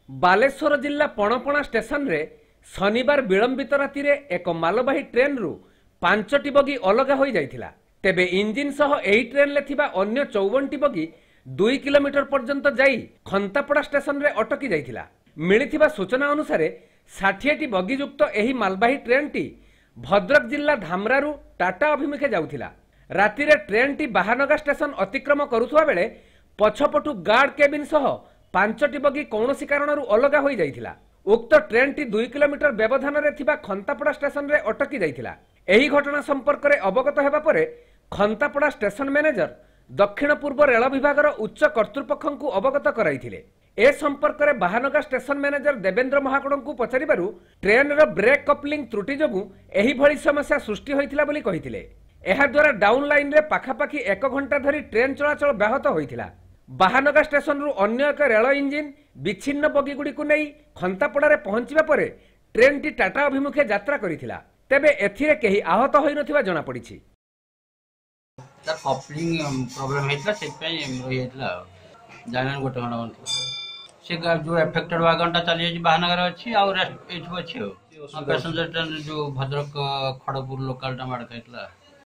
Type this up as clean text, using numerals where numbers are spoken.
बालेश्वर जिला पणपणा स्टेशन रे शनिवार विलंबित राति रे एक मालबाही ट्रेन रु 5टी बगी अलग हो जाइथिला। तेबे इंजिन सह एही ट्रेन ले थिबा अन्य 54टी बगी 2 किलोमीटर पर्यंत जाई खंतापड़ा स्टेशन रे अटकी जाइथिला। मिलिथिबा सूचना अनुसार 60टी बगी युक्त एही मालबाही ट्रेन टी भद्रक जिला धामरारू टाटा अभिमुखे जाउथिला। राति रे ट्रेन टी बाहानगा स्टेशन अतिक्रम करुथुवा बेले पछपटु गार्ड केबिन सह 5टी बगी कौनसी कारणरू अलग हो जाइथिला। उक्त ट्रेन टी 2 किलोमीटर व्यवधान रे थिबा खंतापड़ा स्टेशन रे अटकी जाइथिला। एही घटना संपर्क रे अवगत हेबा परे खंतापड़ा स्टेशन मैनेजर दक्षिण पूर्व रेल विभागर उच्च कर्तृपक्षଙ୍କୁ अवगत कराइथिले। ए संपर्क रे बाहानगा स्टेशन मैनेजर देवेंद्र महाकुडଙ୍କୁ पचारिबारु ट्रेन रो ब्रेक कपलिंग त्रुटि जोगु एही भଳି समस्या सृष्टि होइथिला बोली कहिथिले। एहा द्वारा डाउन लाइन रे पाखापाखि 1 घंटा धरी ट्रेन चलाचल व्याहत होइथिला। बाहानगा स्टेशन रु अन्य एक रेल इंजिन विच्छिन्न बगी गुडी को नहीं खंतापड़ा रे पहुंचबा परे ट्रेन टी टाटा अभिमुखे यात्रा करिथिला। तेबे एथिरे केही आहत होई नथिबा जणा पड़िछि। सर कपलिंग प्रॉब्लम हेतला से पई हेतला जानन गोटे घंटा से जो अफेक्टेड वागन ता चली जाई बाहानगर अछि और रेस्ट एठु अछि पैसेंजर ट्रेन जो भद्रक खड़गपुर लोकल टा मार खाइतला।